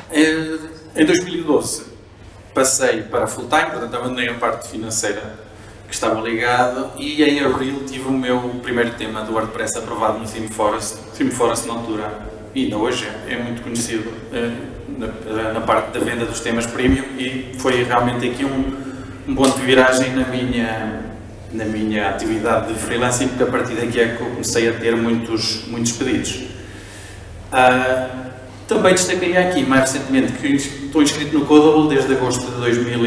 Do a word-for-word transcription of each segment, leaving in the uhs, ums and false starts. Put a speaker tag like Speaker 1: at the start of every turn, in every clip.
Speaker 1: Em dois mil e doze passei para full-time, portanto abandonei a parte financeira que estava ligado, e em abril tive o meu primeiro tema do WordPress aprovado no ThemeForest. ThemeForest na altura, e ainda hoje, é muito conhecido eh, na, na parte da venda dos temas premium, e foi realmente aqui um, um ponto de viragem na minha, na minha atividade de freelancing, porque a partir daqui é que eu comecei a ter muitos, muitos pedidos. Uh, também destacaria aqui, mais recentemente, que estou inscrito no Codable desde agosto de dois mil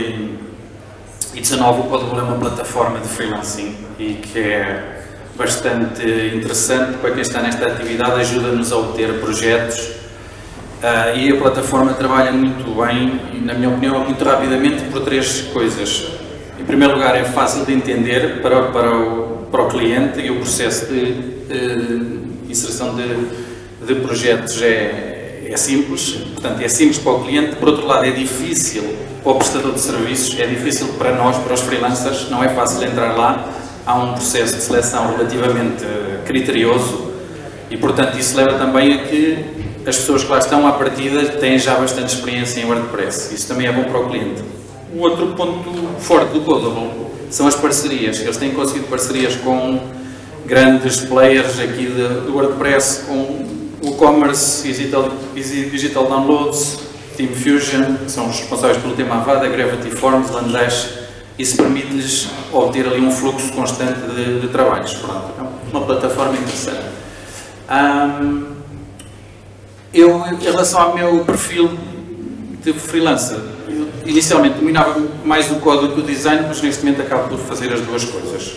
Speaker 1: e dezanove. O Codable é uma plataforma de freelancing e que é bastante interessante para quem está nesta atividade, ajuda-nos a obter projetos, uh, e a plataforma trabalha muito bem e, na minha opinião, muito rapidamente por três coisas. Em primeiro lugar, é fácil de entender para, para, o, para o cliente, e o processo de uh, inserção de, de projetos é, é simples, portanto é simples para o cliente. Por outro lado, é difícil para o prestador de serviços, é difícil para nós, para os freelancers, não é fácil entrar lá. Há um processo de seleção relativamente criterioso e, portanto, isso leva também a que as pessoas que lá estão à partida têm já bastante experiência em WordPress. Isso também é bom para o cliente. O outro ponto forte do Codable são as parcerias. Eles têm conseguido parcerias com grandes players aqui do WordPress, com WooCommerce, Digital, Digital Downloads, TeamFusion, que são os responsáveis pelo tema Avada, Gravity Forms, Landash. Isso permite-lhes obter ali um fluxo constante de, de trabalhos. Pronto, é uma plataforma interessante. Um, eu, em relação ao meu perfil de freelancer, eu inicialmente dominava mais o código que o design, mas neste momento acabo por fazer as duas coisas.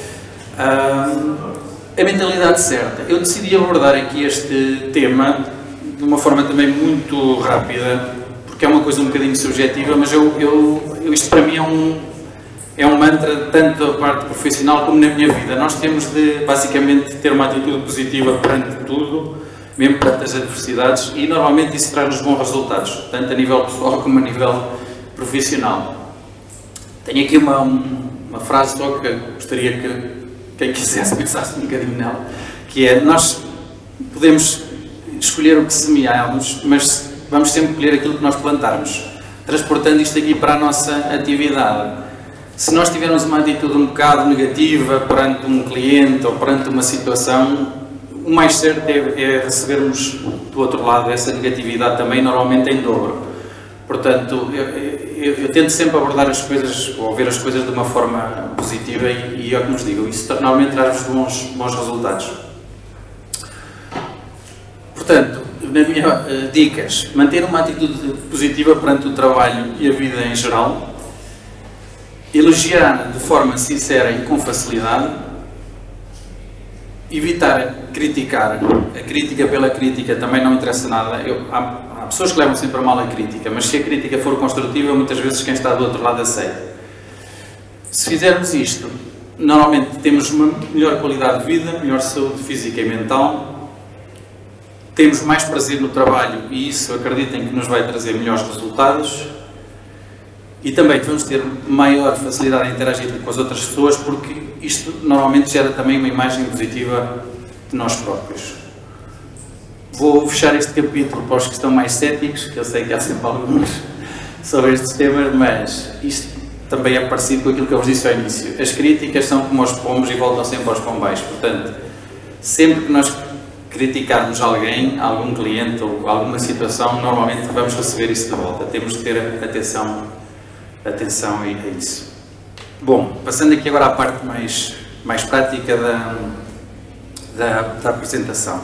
Speaker 1: Um, a mentalidade certa. Eu decidi abordar aqui este tema de uma forma também muito rápida, porque é uma coisa um bocadinho subjetiva, mas eu, eu, eu, isto para mim é um, é um mantra tanto da parte profissional como na minha vida. Nós temos de, basicamente, ter uma atitude positiva perante tudo, mesmo perante as adversidades, e normalmente isso traz-nos bons resultados, tanto a nível pessoal como a nível profissional. Tenho aqui uma, uma frase só que gostaria que quem quisesse pensasse um bocadinho nela, que é: nós podemos escolher o que semearmos, mas vamos sempre colher aquilo que nós plantarmos. Transportando isto aqui para a nossa atividade, se nós tivermos uma atitude um bocado negativa perante um cliente ou perante uma situação, o mais certo é, é recebermos do outro lado essa negatividade também, normalmente em dobro. Portanto, eu, eu, eu tento sempre abordar as coisas, ou ver as coisas de uma forma positiva, e, e é como vos digo, isso normalmente traz-vos bons, bons resultados. Portanto, na minha uh, dicas, manter uma atitude positiva perante o trabalho e a vida em geral, elogiar de forma sincera e com facilidade, evitar criticar. A crítica pela crítica também não interessa nada. Eu, há, há pessoas que levam sempre a mal a crítica, mas se a crítica for construtiva, muitas vezes quem está do outro lado aceita. Se fizermos isto, normalmente temos uma melhor qualidade de vida, melhor saúde física e mental, temos mais prazer no trabalho, e isso, acreditem, que nos vai trazer melhores resultados, e também vamos ter maior facilidade em interagir com as outras pessoas, porque isto normalmente gera também uma imagem positiva de nós próprios. Vou fechar este capítulo para os que estão mais céticos, que eu sei que há sempre alguns sobre estes temas, mas isto também é parecido com aquilo que eu vos disse ao início. As críticas são como os pombos e voltam sempre aos pombais. Portanto, sempre que nós criticarmos alguém, algum cliente ou alguma situação, normalmente vamos receber isso de volta. Temos de ter atenção, atenção a isso. Bom, passando aqui agora à parte mais, mais prática da, da, da apresentação.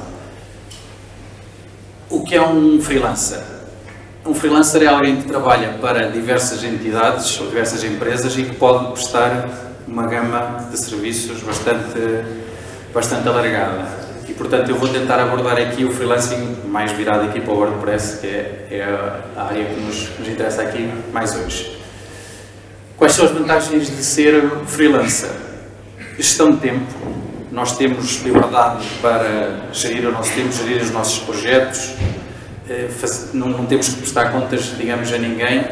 Speaker 1: O que é um freelancer? Um freelancer é alguém que trabalha para diversas entidades ou diversas empresas e que pode prestar uma gama de serviços bastante, bastante alargada. E, portanto, eu vou tentar abordar aqui o freelancing mais virado aqui para o WordPress, que é, é a área que nos, nos interessa aqui mais hoje. Quais são as vantagens de ser freelancer? Gestão de tempo. Nós temos liberdade para gerir o nosso tempo, gerir os nossos projetos. Não, não temos que prestar contas, digamos, a ninguém.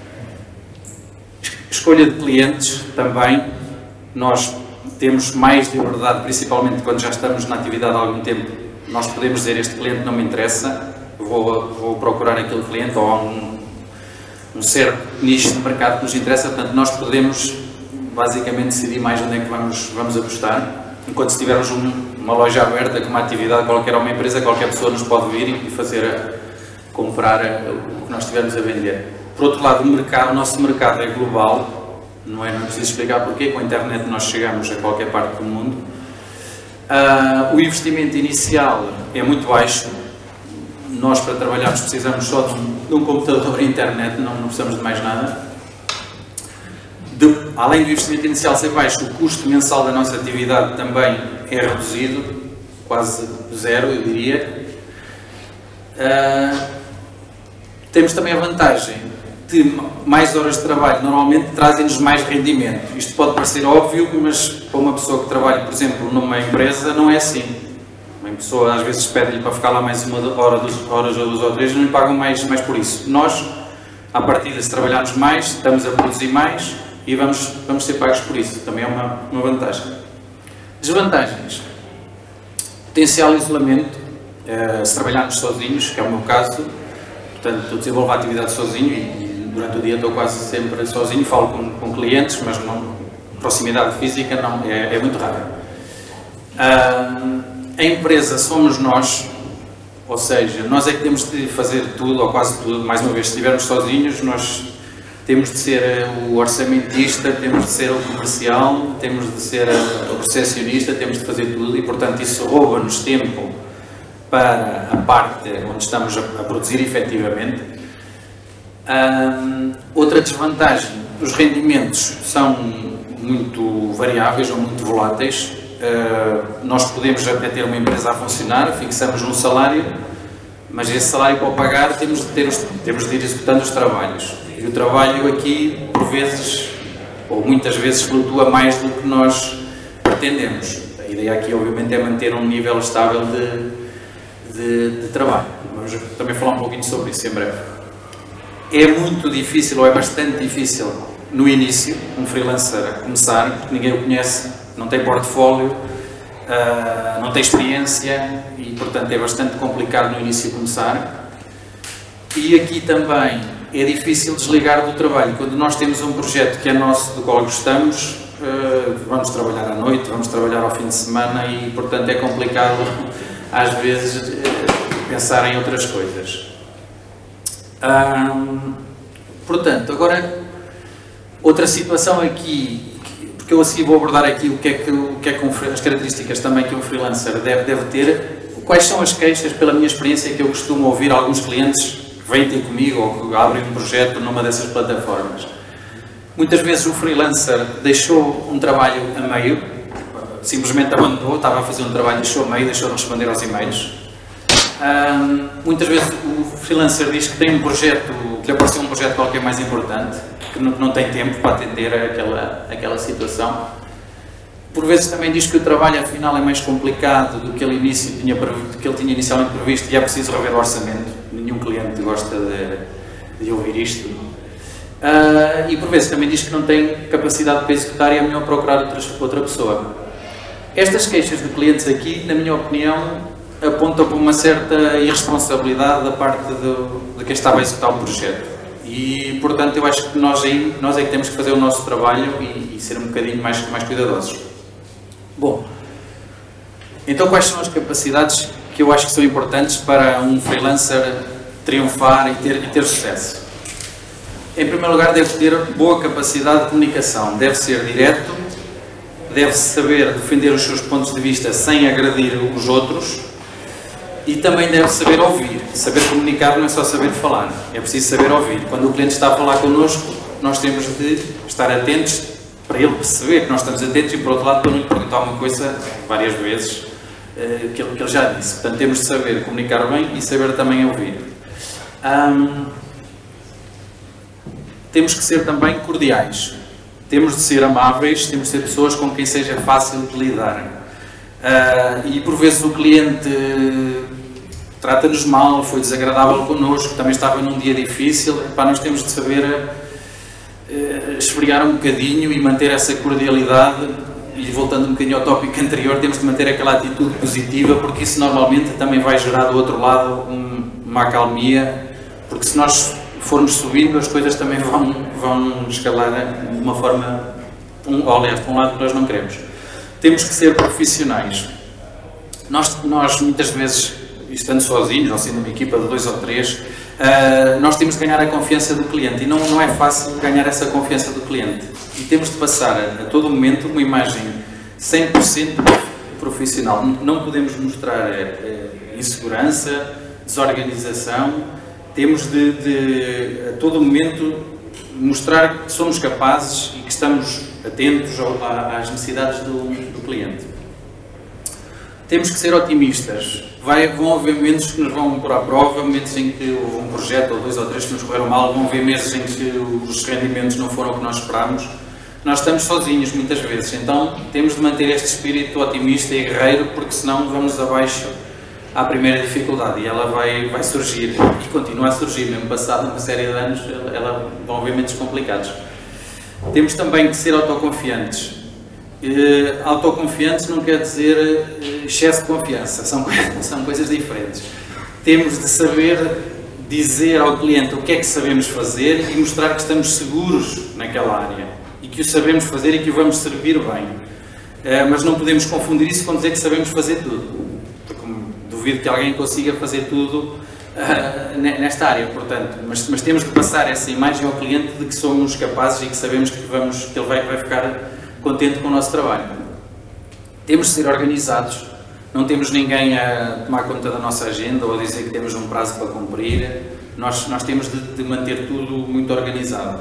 Speaker 1: Escolha de clientes também. Nós temos mais liberdade, principalmente quando já estamos na atividade há algum tempo. Nós podemos dizer: este cliente não me interessa, vou, vou procurar aquele cliente ou um, um certo nicho de mercado que nos interessa, portanto nós podemos basicamente decidir mais onde é que vamos, vamos apostar. Enquanto se tivermos um, uma loja aberta com uma atividade qualquer ou uma empresa, qualquer pessoa nos pode vir e fazer a, comprar a, o que nós estivermos a vender. Por outro lado, o mercado, o nosso mercado é global, não é? Não preciso explicar porquê, com a internet nós chegamos a qualquer parte do mundo. Uh, o investimento inicial é muito baixo. Nós, para trabalharmos, precisamos só de um, de um computador e internet, não, não precisamos de mais nada. De, além do investimento inicial ser baixo, o custo mensal da nossa atividade também é reduzido, quase zero, eu diria. Uh, temos também a vantagem de mais horas de trabalho, normalmente trazem-nos mais rendimento. Isto pode parecer óbvio, mas para uma pessoa que trabalha, por exemplo, numa empresa, não é assim. Uma pessoa às vezes pede-lhe para ficar lá mais uma hora, duas horas ou duas ou três, não lhe pagam mais, mais por isso. Nós, à partida, se trabalharmos mais, estamos a produzir mais e vamos, vamos ser pagos por isso. Também é uma, uma vantagem. Desvantagens. Potencial isolamento. Uh, se trabalharmos sozinhos, que é o meu caso, portanto, eu desenvolvo a atividade sozinho e, e durante o dia estou quase sempre sozinho, falo com, com clientes, mas não, proximidade física não, é, é muito rara. Uh, a empresa somos nós, ou seja, nós é que temos de fazer tudo, ou quase tudo. Mais uma vez, se estivermos sozinhos, nós temos de ser o orçamentista, temos de ser o comercial, temos de ser o recepcionista, temos de fazer tudo e, portanto, isso rouba-nos tempo para a parte onde estamos a, a produzir efetivamente. Um, outra desvantagem, os rendimentos são muito variáveis ou muito voláteis. Uh, nós podemos até ter uma empresa a funcionar, fixamos um salário, mas esse salário para o pagar temos de, ter os, temos de ir executando os trabalhos. E o trabalho aqui, por vezes, ou muitas vezes, flutua mais do que nós pretendemos. A ideia aqui, obviamente, é manter um nível estável de De, de trabalho. Vamos também falar um pouquinho sobre isso em breve. É muito difícil, ou é bastante difícil, no início, um freelancer a começar, porque ninguém o conhece, não tem portfólio, uh, não tem experiência e, portanto, é bastante complicado no início começar. E aqui também é difícil desligar do trabalho. Quando nós temos um projeto que é nosso, do qual gostamos, uh, vamos trabalhar à noite, vamos trabalhar ao fim de semana e, portanto, é complicado às vezes pensar em outras coisas. Hum, portanto, agora outra situação aqui, porque eu assim vou abordar aqui o que é que, o que, é que um, as características também que um freelancer deve, deve ter. Quais são as queixas, pela minha experiência, que eu costumo ouvir alguns clientes que vêm ter comigo ou que abrem um projeto numa dessas plataformas. Muitas vezes o freelancer deixou um trabalho a meio, simplesmente abandonou, estava a fazer um trabalho, deixou a meio, deixou de responder aos e-mails. Um, muitas vezes o freelancer diz que tem um projeto, que lhe apareceu um projeto qualquer mais importante, que não, não tem tempo para atender aquela, aquela situação. Por vezes também diz que o trabalho afinal é mais complicado do que ele, inicio, tinha, do que ele tinha inicialmente previsto e é preciso rever o orçamento. Nenhum cliente gosta de, de ouvir isto. Uh, e por vezes também diz que não tem capacidade para executar e é melhor procurar outras, outra pessoa. Estas queixas de clientes aqui, na minha opinião, apontam para uma certa irresponsabilidade da parte do, de quem estava a executar o projeto. E, portanto, eu acho que nós, aí, nós é que temos que fazer o nosso trabalho e, e ser um bocadinho mais, mais cuidadosos. Bom, então quais são as capacidades que eu acho que são importantes para um freelancer triunfar e ter, e ter sucesso? Em primeiro lugar, deve ter boa capacidade de comunicação, deve ser direto, deve saber defender os seus pontos de vista sem agredir os outros e também deve saber ouvir. Saber comunicar não é só saber falar, é preciso saber ouvir. Quando o cliente está a falar connosco, nós temos de estar atentos para ele perceber que nós estamos atentos e, por outro lado, para não lhe perguntar uma coisa várias vezes uh, que, ele, que ele já disse. Portanto, temos de saber comunicar bem e saber também ouvir. Um, temos que ser também cordiais. Temos de ser amáveis, temos de ser pessoas com quem seja fácil de lidar. Uh, e por vezes o cliente trata-nos mal, foi desagradável connosco, também estava num dia difícil. Epá, nós temos de saber uh, esfriar um bocadinho e manter essa cordialidade. E voltando um bocadinho ao tópico anterior, temos de manter aquela atitude positiva, porque isso normalmente também vai gerar do outro lado um, uma uma acalmia, porque se nós formos subindo, as coisas também vão, vão escalar de uma forma, um, ou aliás, de um lado que nós não queremos. Temos que ser profissionais. Nós, nós muitas vezes, estando sozinhos, ou sendo uma equipa de dois ou três, uh, nós temos de ganhar a confiança do cliente, e não, não é fácil ganhar essa confiança do cliente. E temos de passar a, a todo momento uma imagem cem por cento profissional. Não podemos mostrar uh, insegurança, desorganização. Temos de, de, a todo momento, mostrar que somos capazes e que estamos atentos ao, às necessidades do, do cliente. Temos que ser otimistas. Vai, vão haver momentos que nos vão pôr à prova, momentos em que um projeto ou dois ou três que nos correram mal, vão haver meses em que os rendimentos não foram o que nós esperámos. Nós estamos sozinhos muitas vezes, então temos de manter este espírito otimista e guerreiro, porque senão vamos abaixo à primeira dificuldade e ela vai, vai surgir e continua a surgir, mesmo passado uma série de anos, ela, ela vão haver momentos complicados. Temos também que ser autoconfiantes. Uh, autoconfiantes não quer dizer uh, excesso de confiança, são, são coisas diferentes. Temos de saber dizer ao cliente o que é que sabemos fazer e mostrar que estamos seguros naquela área e que o sabemos fazer e que o vamos servir bem. Uh, mas não podemos confundir isso com dizer que sabemos fazer tudo, porque duvido que alguém consiga fazer tudo uh, nesta área, portanto, mas, mas temos de passar essa imagem ao cliente de que somos capazes e que sabemos que, vamos, que ele vai, vai ficar contente com o nosso trabalho. Temos de ser organizados, não temos ninguém a tomar conta da nossa agenda ou a dizer que temos um prazo para cumprir, nós, nós temos de, de manter tudo muito organizado.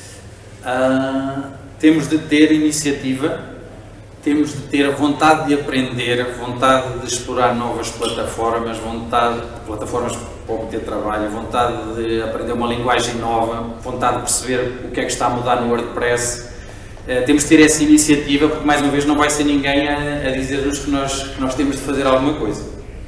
Speaker 1: Uh, temos de ter iniciativa, temos de ter vontade de aprender, vontade de explorar novas plataformas, vontade de plataformas para obter trabalho, vontade de aprender uma linguagem nova, vontade de perceber o que é que está a mudar no WordPress. Uh, temos de ter essa iniciativa, porque mais uma vez não vai ser ninguém a, a dizer-nos que nós, que nós temos de fazer alguma coisa.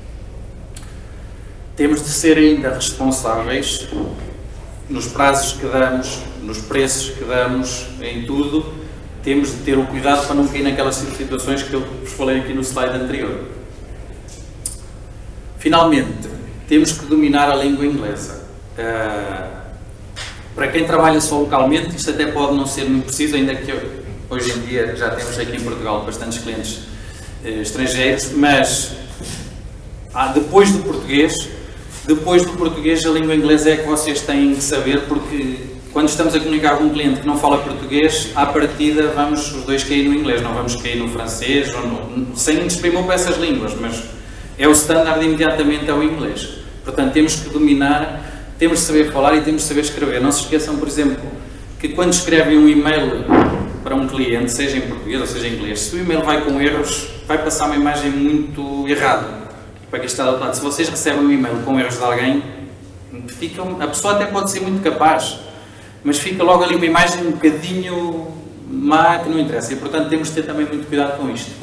Speaker 1: Temos de ser ainda responsáveis nos prazos que damos, nos preços que damos, em tudo. Temos de ter o cuidado para não cair naquelas situações que eu vos falei aqui no slide anterior. Finalmente, temos que dominar a língua inglesa. Uh, Para quem trabalha só localmente, isto até pode não ser muito preciso, ainda que hoje em dia já temos aqui em Portugal bastantes clientes eh, estrangeiros, mas ah, depois do português, depois do português a língua inglesa é que vocês têm que saber, porque quando estamos a comunicar com um cliente que não fala português, à partida vamos os dois cair no inglês, não vamos cair no francês, ou no, sem desprimor para essas línguas, mas é o standard imediatamente é o inglês. Portanto, temos que dominar. Temos de saber falar e temos de saber escrever. Não se esqueçam, por exemplo, que quando escrevem um e-mail para um cliente, seja em português ou seja em inglês, se o e-mail vai com erros, vai passar uma imagem muito errada para quem está do outro lado. Se vocês recebem um e-mail com erros de alguém, ficam, a pessoa até pode ser muito capaz, mas fica logo ali uma imagem um bocadinho má que não interessa. E, portanto, temos de ter também muito cuidado com isto.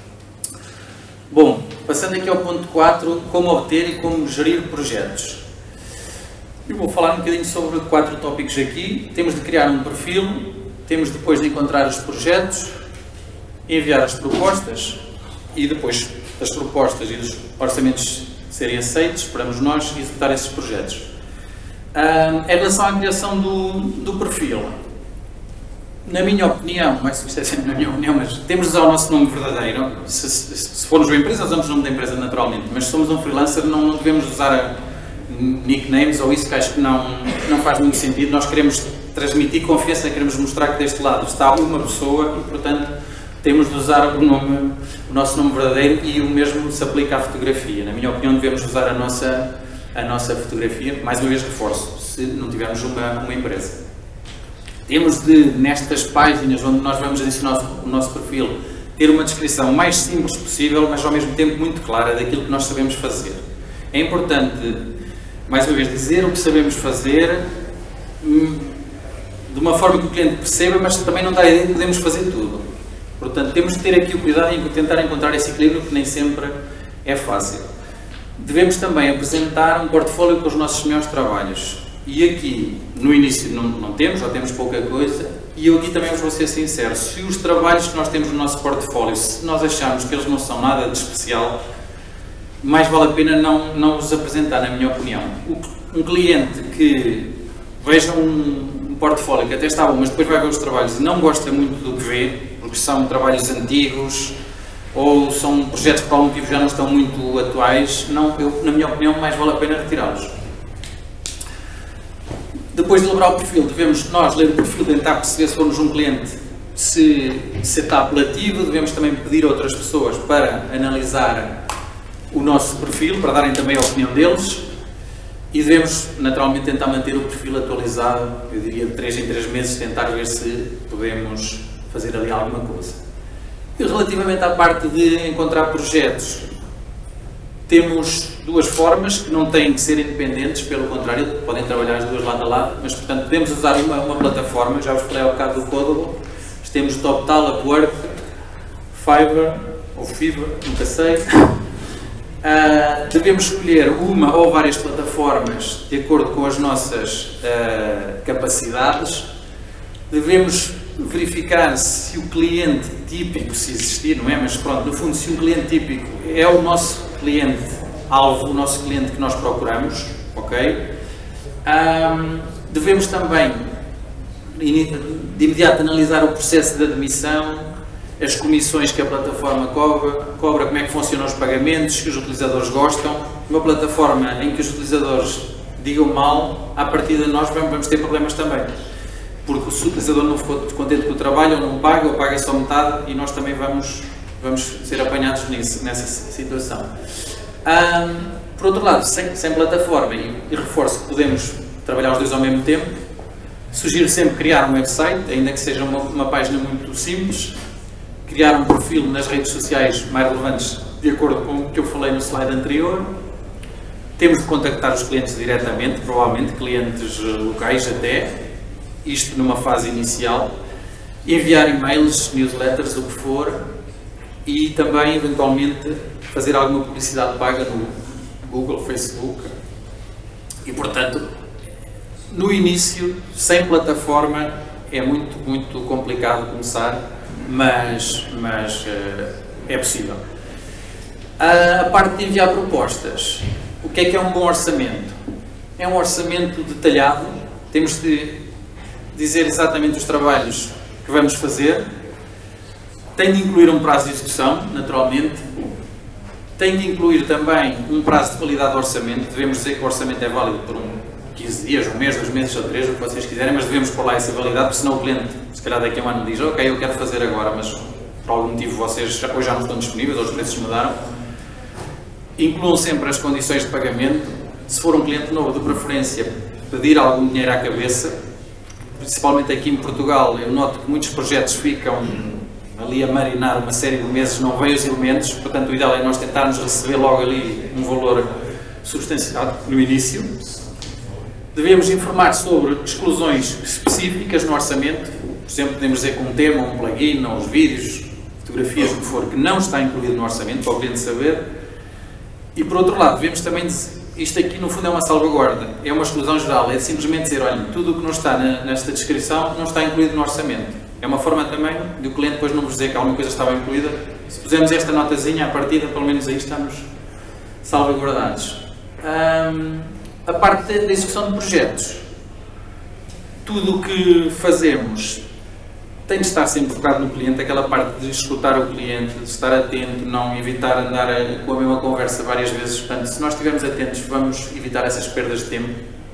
Speaker 1: Bom, passando aqui ao ponto quatro, como obter e como gerir projetos. Eu vou falar um bocadinho sobre quatro tópicos aqui. Temos de criar um perfil, temos depois de encontrar os projetos, enviar as propostas e depois das propostas e dos orçamentos serem aceitos, esperamos nós executar esses projetos. Um, em relação à criação do, do perfil, na minha opinião, não é se isto é sempre na minha opinião, mas temos de usar o nosso nome verdadeiro. Se, se, se formos uma empresa, usamos o nome da empresa naturalmente, mas se somos um freelancer não, não devemos usar a nicknames ou isso, que acho que não, não faz muito sentido. Nós queremos transmitir confiança, queremos mostrar que deste lado está uma pessoa e, portanto, temos de usar o, nome, o nosso nome verdadeiro, e o mesmo se aplica à fotografia. Na minha opinião, devemos usar a nossa, a nossa fotografia. Mais uma vez reforço, se não tivermos uma, uma empresa. Temos de, nestas páginas onde nós vamos adicionar o nosso perfil, ter uma descrição mais simples possível, mas ao mesmo tempo muito clara daquilo que nós sabemos fazer. É importante, mais uma vez, dizer o que sabemos fazer de uma forma que o cliente perceba, mas também não dá a ideia de que podemos fazer tudo. Portanto, temos de ter aqui o cuidado em tentar encontrar esse equilíbrio, que nem sempre é fácil. Devemos também apresentar um portfólio com os nossos melhores trabalhos. E aqui, no início, não, não temos, ou temos pouca coisa, e eu aqui também vos vou ser sincero. Se os trabalhos que nós temos no nosso portfólio, se nós acharmos que eles não são nada de especial, mais vale a pena não, não os apresentar, na minha opinião. Um cliente que veja um, um portfólio que até está bom, mas depois vai ver os trabalhos e não gosta muito do que vê, porque são trabalhos antigos ou são projetos que por algum motivo já não estão muito atuais, não, eu, na minha opinião, mais vale a pena retirá-los. Depois de elaborar o perfil, devemos nós ler o perfil, tentar perceber se formos um cliente se, se está apelativo, devemos também pedir a outras pessoas para analisar o nosso perfil, para darem também a opinião deles, e devemos naturalmente tentar manter o perfil atualizado, eu diria de três em três meses, tentar ver se podemos fazer ali alguma coisa. E relativamente à parte de encontrar projetos, temos duas formas que não têm que ser independentes, pelo contrário, podem trabalhar as duas lado a lado, mas portanto podemos usar uma, uma plataforma, já vos falei ao bocado do Codable, temos TopTal, Upwork, Fiverr, ou Fiverr, nunca sei. Uh, devemos escolher uma ou várias plataformas de acordo com as nossas uh, capacidades. Devemos verificar se o cliente típico, se existir, não é? Mas pronto, no fundo, se o cliente típico é o nosso cliente alvo, o nosso cliente que nós procuramos, ok? Um, devemos também, de imediato, analisar o processo de admissão, as comissões que a plataforma cobra, cobra, como é que funcionam os pagamentos, que os utilizadores gostam. Uma plataforma em que os utilizadores digam mal, à partida nós vamos ter problemas também. Porque se o utilizador não ficou contente com o trabalho, ou não paga, ou paga só metade, e nós também vamos, vamos ser apanhados nisso, nessa situação. Um, por outro lado, sem, sem plataforma, e, e reforço que podemos trabalhar os dois ao mesmo tempo, sugiro sempre criar um website, ainda que seja uma, uma página muito simples, criar um perfil nas redes sociais mais relevantes, de acordo com o que eu falei no slide anterior. Temos de contactar os clientes diretamente, provavelmente clientes locais até, isto numa fase inicial, enviar e-mails, newsletters, o que for, e também, eventualmente, fazer alguma publicidade paga no Google, Facebook. E, portanto, no início, sem plataforma, é muito, muito complicado começar, mas, mas uh, é possível. A, a parte de enviar propostas, o que é que é um bom orçamento? É um orçamento detalhado, temos de dizer exatamente os trabalhos que vamos fazer, tem de incluir um prazo de execução, naturalmente, tem de incluir também um prazo de validade do orçamento, devemos dizer que o orçamento é válido por um quinze dias, um mês, dois meses ou três, o que vocês quiserem, mas devemos pôr lá essa validade, porque senão o cliente, se calhar daqui a um ano, diz: ok, eu quero fazer agora, mas por algum motivo vocês já, ou já não estão disponíveis, ou os preços mudaram. Incluam sempre as condições de pagamento. Se for um cliente novo, de preferência, pedir algum dinheiro à cabeça, principalmente aqui em Portugal. Eu noto que muitos projetos ficam ali a marinar uma série de meses, não veem os elementos, portanto o ideal é nós tentarmos receber logo ali um valor substanciado no início. Devemos informar sobre exclusões específicas no orçamento, por exemplo, podemos dizer que um tema, um plugin, ou os vídeos, fotografias, o que for, que não está incluído no orçamento, para o cliente saber. E por outro lado, devemos também dizer, isto aqui no fundo é uma salvaguarda, é uma exclusão geral, é simplesmente dizer: olha, tudo o que não está na, nesta descrição não está incluído no orçamento. É uma forma também de o cliente depois não vos dizer que alguma coisa estava incluída. Se pusermos esta notazinha à partida, pelo menos aí estamos salvaguardados. Um, a parte da execução de projetos, tudo o que fazemos tem de estar sempre focado no cliente, aquela parte de escutar o cliente, de estar atento, não evitar andar a, com a mesma conversa várias vezes. Portanto, se nós estivermos atentos, vamos evitar essas perdas de tempo.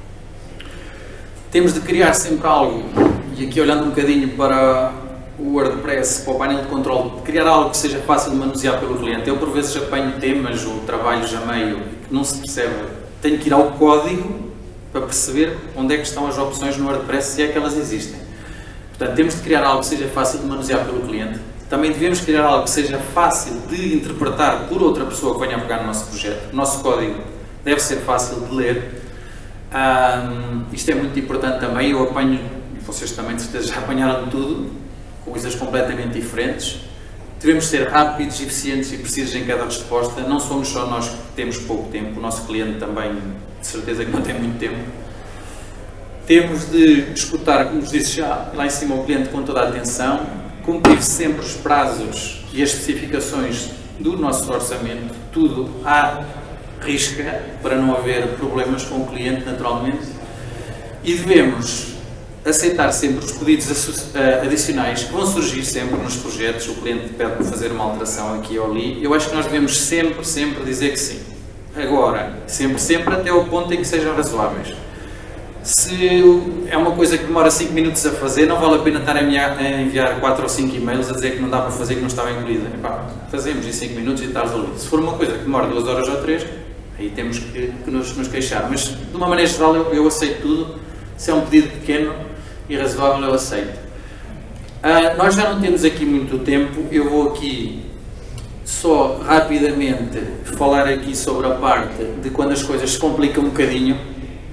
Speaker 1: Temos de criar sempre algo, e aqui olhando um bocadinho para o WordPress, para o painel de controle, criar algo que seja fácil de manusear pelo cliente. Eu por vezes apanho temas ou trabalhos a meio que não se percebe. Tenho que ir ao código para perceber onde é que estão as opções no WordPress, se é que elas existem. Portanto, temos de criar algo que seja fácil de manusear pelo cliente. Também devemos criar algo que seja fácil de interpretar por outra pessoa que venha a pegar no nosso projeto. O nosso código deve ser fácil de ler. Um, isto é muito importante também. Eu apanho, e vocês também de certeza já apanharam tudo, coisas completamente diferentes. Devemos ser rápidos, eficientes e precisos em cada resposta. Não somos só nós que temos pouco tempo, o nosso cliente também, de certeza que não tem muito tempo. Temos de escutar, como vos disse já lá em cima, o cliente com toda a atenção, cumprir sempre os prazos e as especificações do nosso orçamento, tudo à risca, para não haver problemas com o cliente, naturalmente, e devemos aceitar sempre os pedidos adicionais que vão surgir sempre nos projetos. O cliente pede para fazer uma alteração aqui ou ali. Eu acho que nós devemos sempre, sempre dizer que sim. Agora, sempre, sempre até ao ponto em que sejam razoáveis. Se é uma coisa que demora cinco minutos a fazer, não vale a pena estar a enviar quatro ou cinco e-mails a dizer que não dá para fazer, que não estava incluída. Epá, fazemos em cinco minutos e está resolvido. Se for uma coisa que demora duas horas ou três, aí temos que, que nos, nos queixar. Mas, de uma maneira geral, eu, eu aceito tudo. Se é um pedido pequeno e razoável, eu aceito. Uh, nós já não temos aqui muito tempo. Eu vou aqui só rapidamente falar aqui sobre a parte de quando as coisas se complicam um bocadinho.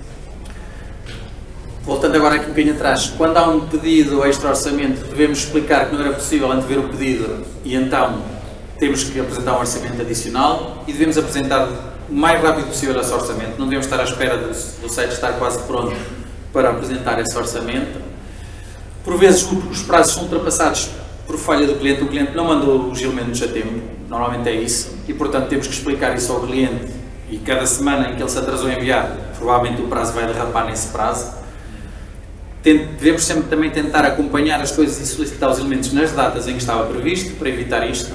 Speaker 1: Voltando agora aqui um bocadinho atrás, quando há um pedido extra-orçamento, devemos explicar que não era possível antever o pedido e então temos que apresentar um orçamento adicional e devemos apresentar o mais rápido possível esse orçamento. Não devemos estar à espera do, do site estar quase pronto para apresentar esse orçamento. Por vezes os prazos são ultrapassados por falha do cliente, o cliente não mandou os elementos a tempo, normalmente é isso, e portanto temos que explicar isso ao cliente e cada semana em que ele se atrasou a enviar, provavelmente o prazo vai derrapar nesse prazo. Devemos sempre também tentar acompanhar as coisas e solicitar os elementos nas datas em que estava previsto, para evitar isto.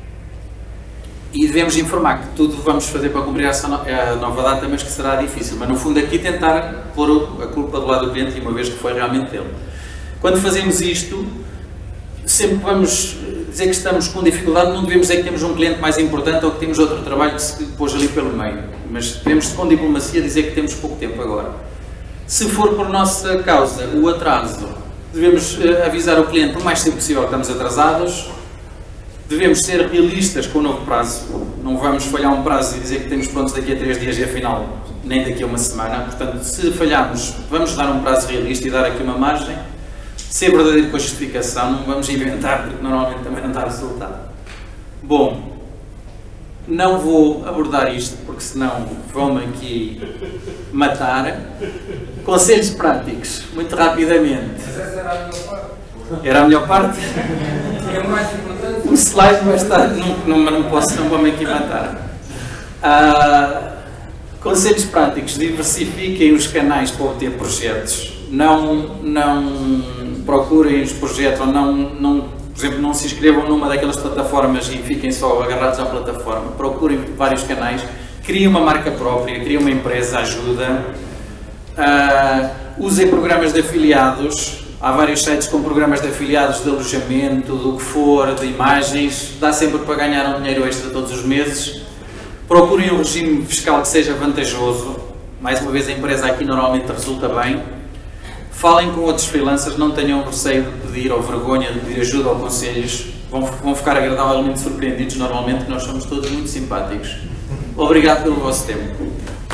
Speaker 1: E devemos informar que tudo vamos fazer para cumprir essa no a nova data, mas que será difícil. Mas no fundo aqui tentar pôr a culpa do lado do cliente, uma vez que foi realmente ele. Quando fazemos isto, sempre que vamos dizer que estamos com dificuldade, não devemos dizer que temos um cliente mais importante ou que temos outro trabalho que se pôs ali pelo meio. Mas devemos com diplomacia dizer que temos pouco tempo agora. Se for por nossa causa o atraso, devemos uh, avisar o cliente o mais cedo possível que estamos atrasados. Devemos ser realistas com o novo prazo. Não vamos falhar um prazo e dizer que temos prontos daqui a três dias e afinal nem daqui a uma semana. Portanto, se falharmos, vamos dar um prazo realista e dar aqui uma margem. Ser verdadeiro com a justificação, não vamos inventar, porque normalmente também não dá resultado. Bom, não vou abordar isto, porque senão vão-me aqui matar. Conselhos práticos, muito rapidamente.
Speaker 2: Mas essa era a melhor parte.
Speaker 1: Era a melhor parte?
Speaker 2: É o mais importante.
Speaker 1: O slide vai estar, não, não, não posso, não vou-me aqui matar. Ah, conselhos práticos, diversifiquem os canais para obter projetos. Não, não procurem os projetos, ou não, não, por exemplo, não se inscrevam numa daquelas plataformas e fiquem só agarrados à plataforma. Procurem vários canais, criem uma marca própria, criem uma empresa, ajuda. Uh, usem programas de afiliados. Há vários sites com programas de afiliados de alojamento, do que for, de imagens. Dá sempre para ganhar um dinheiro extra todos os meses. Procurem um regime fiscal que seja vantajoso. Mais uma vez, a empresa aqui normalmente resulta bem. Falem com outros freelancers, não tenham receio de pedir ou vergonha de pedir ajuda ou conselhos. Vão, vão ficar agradavelmente surpreendidos, normalmente, que nós somos todos muito simpáticos. Obrigado pelo vosso tempo.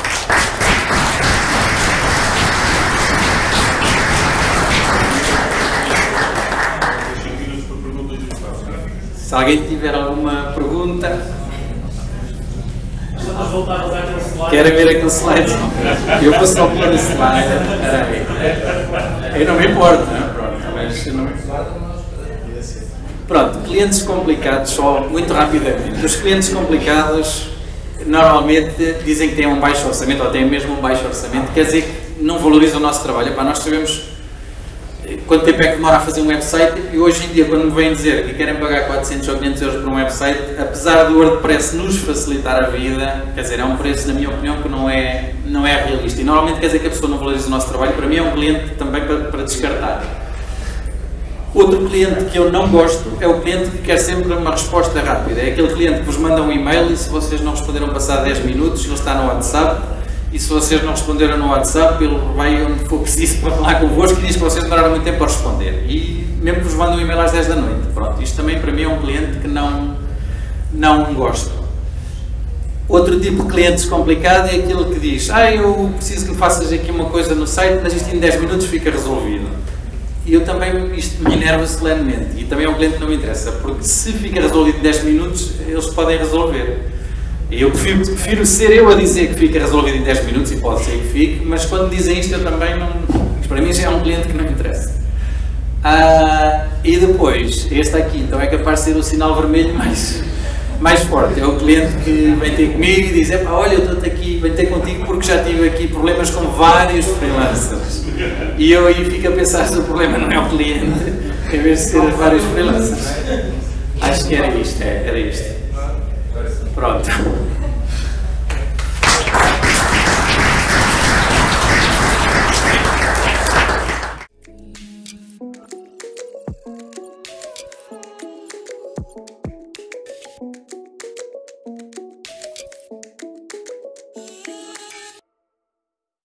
Speaker 1: Se alguém tiver alguma pergunta...
Speaker 3: Vamos voltar a usar aquele slide.
Speaker 1: Querem ver aquele slide? Eu vou só pôr o slide. Eu não me importo, não é? Pronto, mas eu não me importo. Pronto, clientes complicados, só muito rapidamente. Os clientes complicados normalmente dizem que têm um baixo orçamento, ou têm mesmo um baixo orçamento, quer dizer que não valorizam o nosso trabalho. Epá, nós sabemos quanto tempo é que demora a fazer um website e hoje em dia, quando me vêm dizer que querem pagar quatrocentos ou quinhentos euros por um website, apesar do WordPress nos facilitar a vida, quer dizer, é um preço, na minha opinião, que não é, não é realista. E normalmente quer dizer que a pessoa não valoriza o nosso trabalho. Para mim é um cliente também para, para descartar. Outro cliente que eu não gosto é o cliente que quer sempre uma resposta rápida. É aquele cliente que vos manda um e-mail e se vocês não responderam passar dez minutos, ele está no WhatsApp. E se vocês não responderam no WhatsApp, ele vai onde for preciso para falar convosco e diz que vocês demoraram muito tempo a responder. E mesmo que vos mandem um e-mail às dez da noite. Pronto, isto também para mim é um cliente que não, não gosto. Outro tipo de clientes complicado é aquele que diz: ah, eu preciso que me faças aqui uma coisa no site, mas isto em dez minutos fica resolvido. E eu também, isto me enerva solenemente. E também é um cliente que não me interessa, porque se fica resolvido em dez minutos, eles podem resolver. Eu prefiro, prefiro ser eu a dizer que fica resolvido em dez minutos, e pode ser que fique, mas quando dizem isto eu também não... Para mim já é um cliente que não me interessa. Ah, e depois, este aqui, então é capaz de ser o sinal vermelho mais, mais forte, é o cliente que vem ter comigo e diz, olha, eu estou aqui, vem ter contigo porque já tive aqui problemas com vários freelancers. E eu aí fico a pensar se o problema não é o cliente, em vez de ser os vários freelancers. Acho que era isto, é, era isto. Pronto.